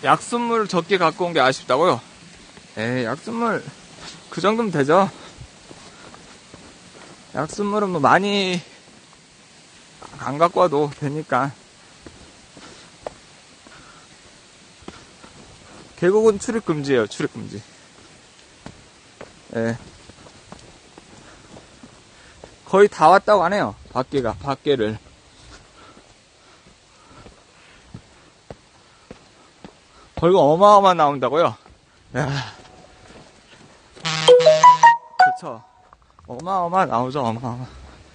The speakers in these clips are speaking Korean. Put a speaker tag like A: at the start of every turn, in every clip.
A: 약수물 적게 갖고 온 게 아쉽다고요? 에이, 약수물 그 정도면 되죠. 약수물은 뭐 많이 안 갖고 와도 되니까. 계곡은 출입 금지예요, 출입 금지. 예. 거의 다 왔다고 하네요, 밖에를. 거기가 어마어마 나온다고요? 야. 그쵸. 어마어마 나오죠, 어마어마.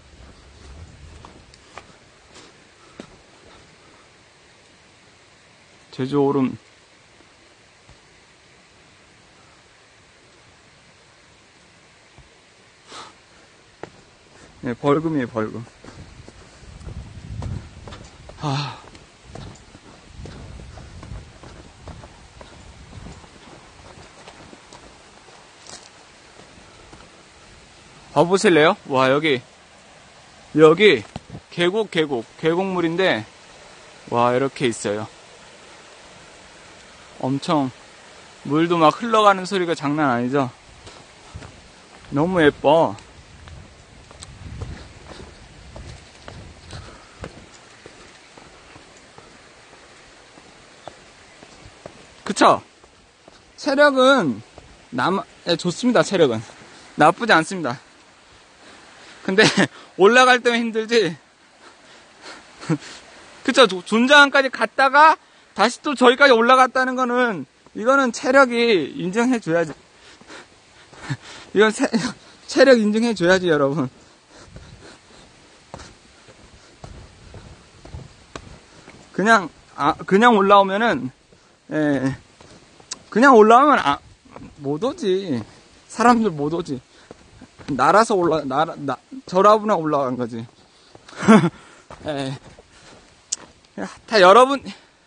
A: 제주 오름. 네, 벌금이에요, 벌금. 봐보실래요? 와, 여기 계곡물인데, 와, 이렇게 있어요. 엄청, 물도 막 흘러가는 소리가 장난 아니죠? 너무 예뻐. 그쵸? 체력은, 좋습니다, 체력은. 나쁘지 않습니다. 근데, 올라갈 때는 힘들지. 그쵸? 존장까지 갔다가, 다시 또 저기까지 올라갔다는 거는, 이거는 체력이 인정해줘야지. 이건 체력 인정해줘야지, 여러분. 그냥 올라오면은, 예, 그냥 올라오면, 못 오지. 사람들 못 오지. 날아서 저라부나 올라간 거지. 예. 다 여러분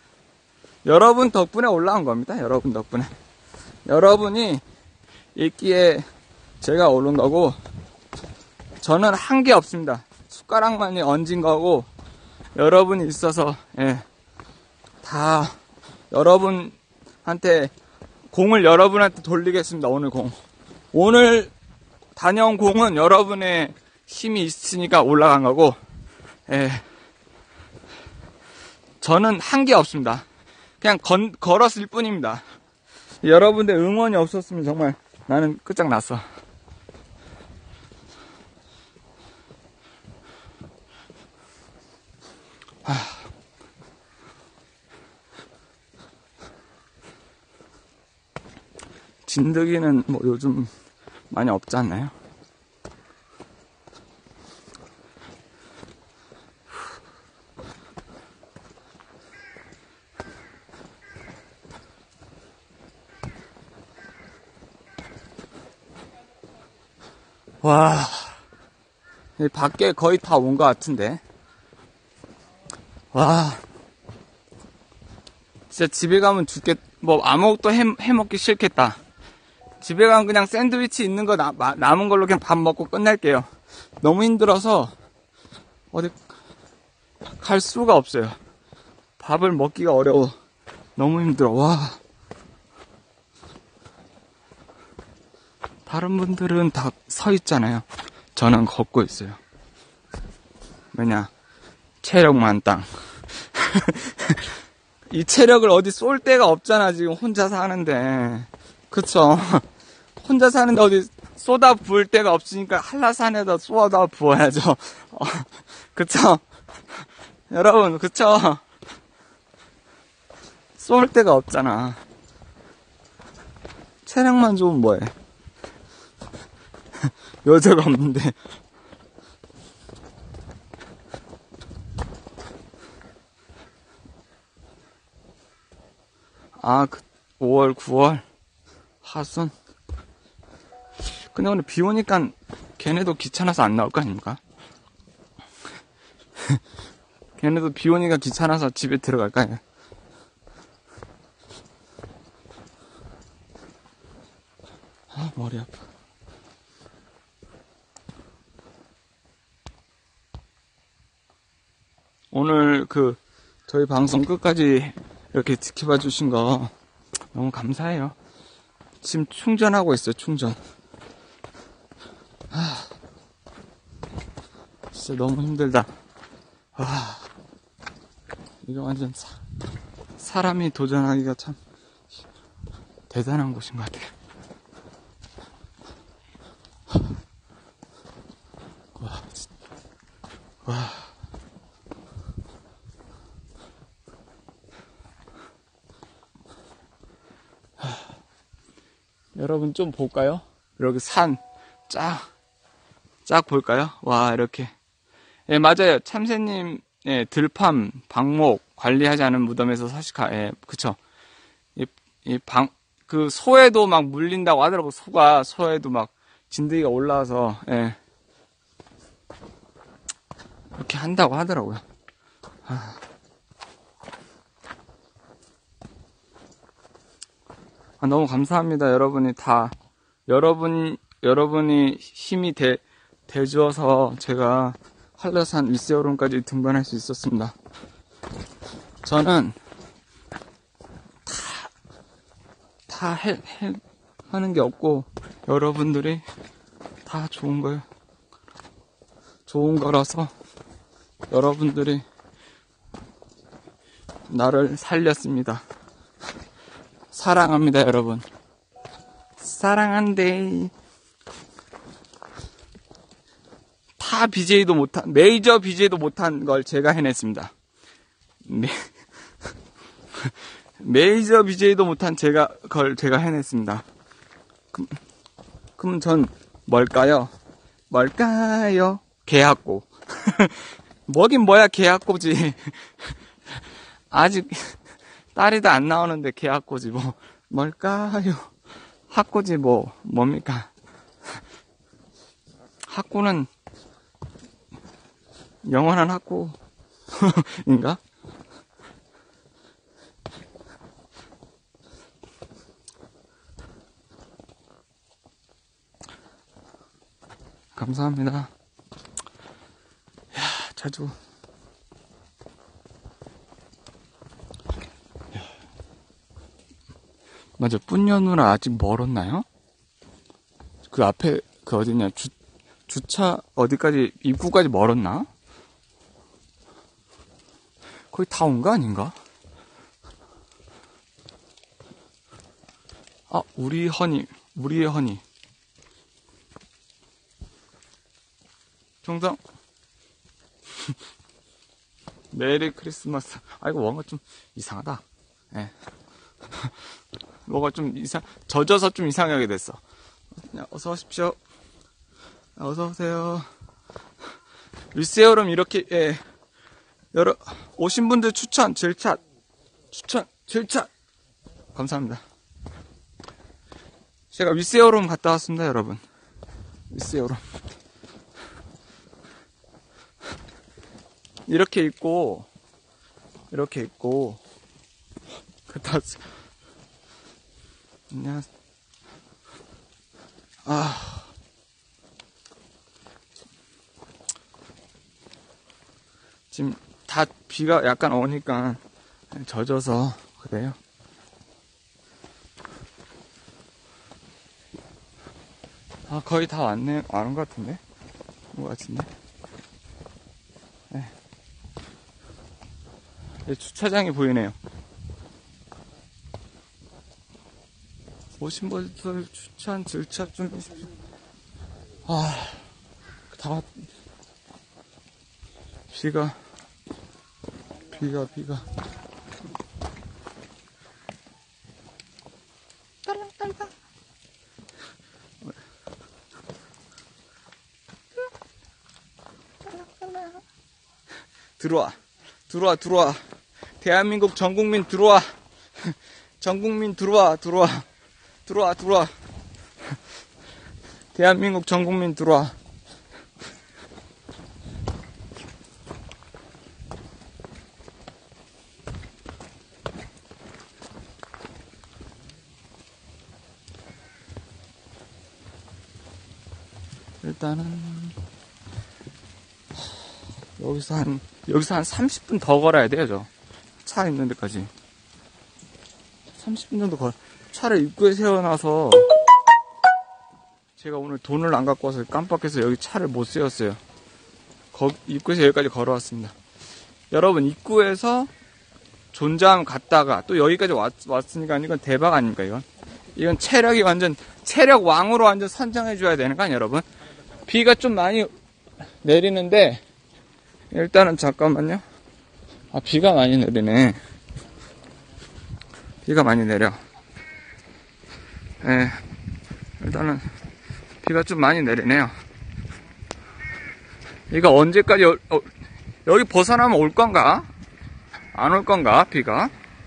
A: 덕분에 올라온 겁니다. 여러분 덕분에. 여러분이 있기에 제가 오른 거고, 저는 한 게 없습니다. 숟가락만이 얹은 거고, 여러분이 있어서, 예, 다 여러분한테, 공을 여러분한테 돌리겠습니다. 오늘 다녀온 공은 여러분의 힘이 있으니까 올라간 거고, 예, 저는 한 게 없습니다. 그냥 걸었을 뿐입니다. 여러분들 응원이 없었으면 정말 나는 끝장났어. 진드기는 뭐 요즘 많이 없지 않나요? 와, 밖에 거의 다 온 것 같은데. 와, 진짜 집에 가면 아무것도 해먹기 싫겠다. 집에 가면 그냥 샌드위치 있는 거 남은 걸로 그냥 밥 먹고 끝낼게요. 너무 힘들어서 어디 갈 수가 없어요. 밥을 먹기가 어려워. 너무 힘들어. 와. 다른 분들은 다 서 있잖아요. 저는 걷고 있어요. 왜냐? 체력 만땅. 이 체력을 어디 쏠 데가 없잖아, 지금 혼자 사는데. 그쵸? 혼자 사는데 어디 쏟아 부을 데가 없으니까 한라산에다 쏟아 부어야죠. 그쵸? 여러분, 그쵸? 쏠 데가 없잖아. 체력만 좋으면 뭐해? 여자가 없는데. 아, 5월, 9월, 하순. 근데 오늘 비 오니까 걔네도 귀찮아서 안 나올 거 아닙니까? 걔네도 비 오니까 귀찮아서 집에 들어갈까요? 아, 머리 아파. 오늘 저희 방송 끝까지 이렇게 지켜봐 주신 거 너무 감사해요. 지금 충전하고 있어요, 충전. 진짜 너무 힘들다. 이거 완전 사람이 도전하기가 참 대단한 곳인 것 같아요. 와. 여러분 좀 볼까요? 이렇게 산 쫙 볼까요? 와, 이렇게. 예, 맞아요. 참새님, 예, 들팜, 방목 관리하지 않은 무덤에서 서식하, 예, 그쵸. 그 소에도 막 물린다고 하더라고. 소에도 막 진드기가 올라와서, 예. 그렇게 한다고 하더라고요. 너무 감사합니다. 여러분이 힘이 대주어서 제가 한라산 윗세오름까지 등반할 수 있었습니다. 저는 하는 게 없고, 여러분들이 다 좋은 거예요. 좋은 거라서, 여러분들이 나를 살렸습니다. 사랑합니다, 여러분. 사랑한대. 메이저 BJ도 못한 걸 제가 해냈습니다. 메이저 BJ도 못한 걸 제가 해냈습니다. 그럼 전 뭘까요? 개학고. 뭐긴 뭐야, 개학고지. 아직 딸이도 안 나오는데 개학고지, 뭘까요? 학고지, 뭡니까? 학고는 영원한 학고인가? 감사합니다. 자주. 맞아, 뿌녀 누나 아직 멀었나요? 그 앞에, 어디냐, 주차, 어디까지, 입구까지 멀었나? 거의 다 온 거 아닌가? 우리의 허니. 정상. 메리 크리스마스. 이거 뭔가 좀 이상하다. 예. 뭐가 좀 젖어서 좀 이상하게 됐어. 어서 오십시오. 어서 오세요. 윗세오름 이렇게, 예. 오신 분들 추천, 질차. 감사합니다. 제가 윗세오름 갔다 왔습니다, 여러분. 윗세오름. 이렇게 있고, 갔다 왔어요. 안녕하세요. 지금 다 비가 약간 오니까 젖어서 그래요. 거의 다 왔는 것 같은데? 네. 주차장이 보이네요. 오신 분들 추천, 질차 좀 해주십시오. 비가. 딸랑딸랑. 들어와. 대한민국 전 국민 들어와. 전 국민 들어와. 대한민국 전 국민 들어와. 일단은 여기서 한 30분 더 걸어야 돼요, 차 있는 데까지. 30분 정도 차를 입구에 세워놔서 제가 오늘 돈을 안 갖고 와서 깜빡해서 여기 차를 못 세웠어요. 입구에서 여기까지 걸어왔습니다. 여러분, 입구에서 존자함 갔다가 또 여기까지 왔으니까 이건 대박 아닙니까, 이건? 이건 체력 왕으로 완전 선정해줘야 되는 거 아니에요, 여러분? 비가 좀 많이 내리는데, 일단은 잠깐만요. 아, 비가 많이 내리네. 비가 많이 내려. 예. 일단은, 비가 좀 많이 내리네요. 이거 언제까지, 여기 벗어나면 올 건가? 안 올 건가, 비가?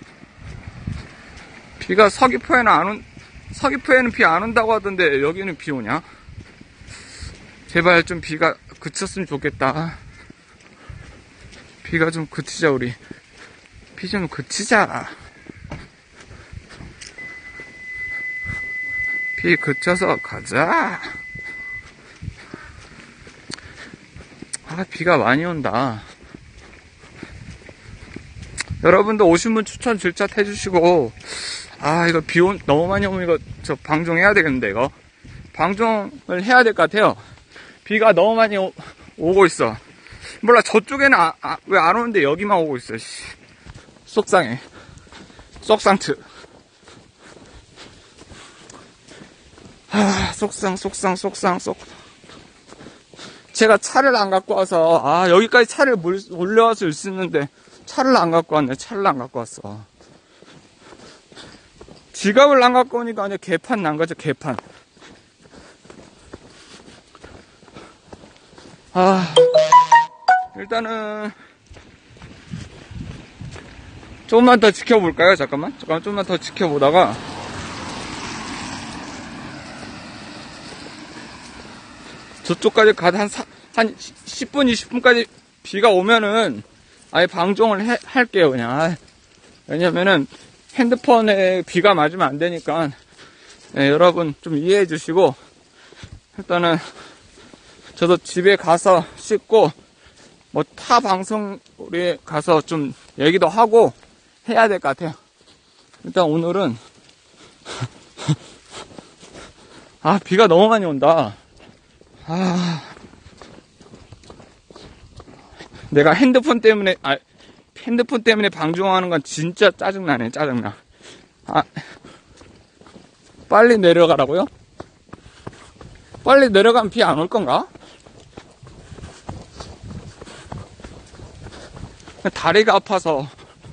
A: 비가 서귀포에는 비 안 온다고 하던데, 여기는 비 오냐? 제발 좀 비가 그쳤으면 좋겠다. 비가 좀 그치자, 우리. 비 좀 그치자. 비 그쳐서 가자. 아, 비가 많이 온다. 여러분도 오신 분 추천 질샷 해주시고, 아, 이거 너무 많이 오면 이거 저 방종해야 되겠는데, 이거. 방종을 해야 될 것 같아요. 비가 너무 많이 오고 있어. 몰라, 저쪽에는 왜 안 오는데 여기만 오고 있어, 씨. 속상해. 속상트. 속상. 제가 차를 안 갖고 와서, 여기까지 차를 몰려와서 올 수 있는데, 차를 안 갖고 왔네. 차를 안 갖고 왔어. 지갑을 안 갖고 오니까 완전 개판 난 거죠, 개판. 일단은, 조금만 더 지켜볼까요? 잠깐만, 조금만 더 지켜보다가, 저쪽까지 가다 한 10분, 20분까지 비가 오면은, 아예 방종을 할게요, 그냥. 왜냐면은, 핸드폰에 비가 맞으면 안 되니까, 네, 여러분 좀 이해해 주시고, 일단은, 저도 집에 가서 씻고, 타 방송에 가서 좀 얘기도 하고 해야 될 것 같아요. 일단 오늘은, 비가 너무 많이 온다. 내가 핸드폰 때문에 방종하는 건 진짜 짜증나네, 짜증나. 빨리 내려가라고요? 빨리 내려가면 비 안 올 건가? 다리가 아파서.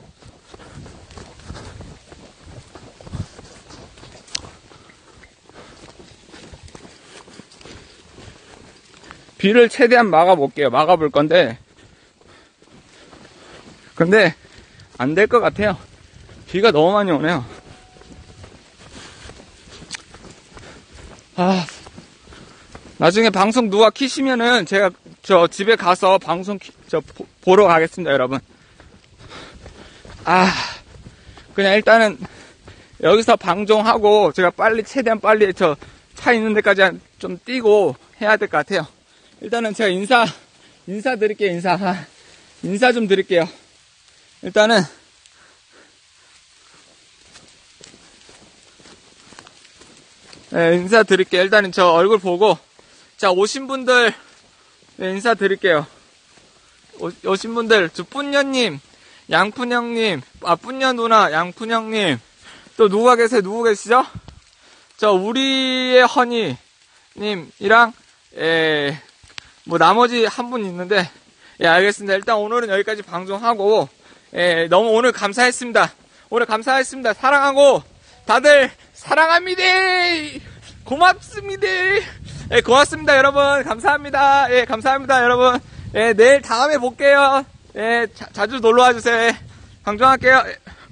A: 비를 최대한 막아볼 건데, 근데 안 될 것 같아요. 비가 너무 많이 오네요. 나중에 방송 누가 키시면은 제가 저 집에 가서 방송 보러 가겠습니다, 여러분. 그냥 일단은 여기서 방송하고 제가 최대한 빨리 저 차 있는 데까지 좀 뛰고 해야 될 것 같아요. 일단은 제가 인사드릴게요, 인사 좀 드릴게요. 일단은, 네, 인사드릴게요. 일단은 저 얼굴 보고, 자, 오신 분들, 네, 인사드릴게요. 오신 분들, 저 뿌녀님, 양푼형님, 뿌녀 누나, 양푼형님, 또 누구 계시죠? 저, 우리의 허니님이랑, 나머지 한 분 있는데, 알겠습니다. 일단 오늘은 여기까지 방송하고, 너무 오늘 감사했습니다. 사랑하고, 다들 사랑합니다! 고맙습니다! 고맙습니다, 여러분. 감사합니다. 감사합니다, 여러분. 내일 다음에 볼게요. 자주 놀러와 주세요. 방송할게요.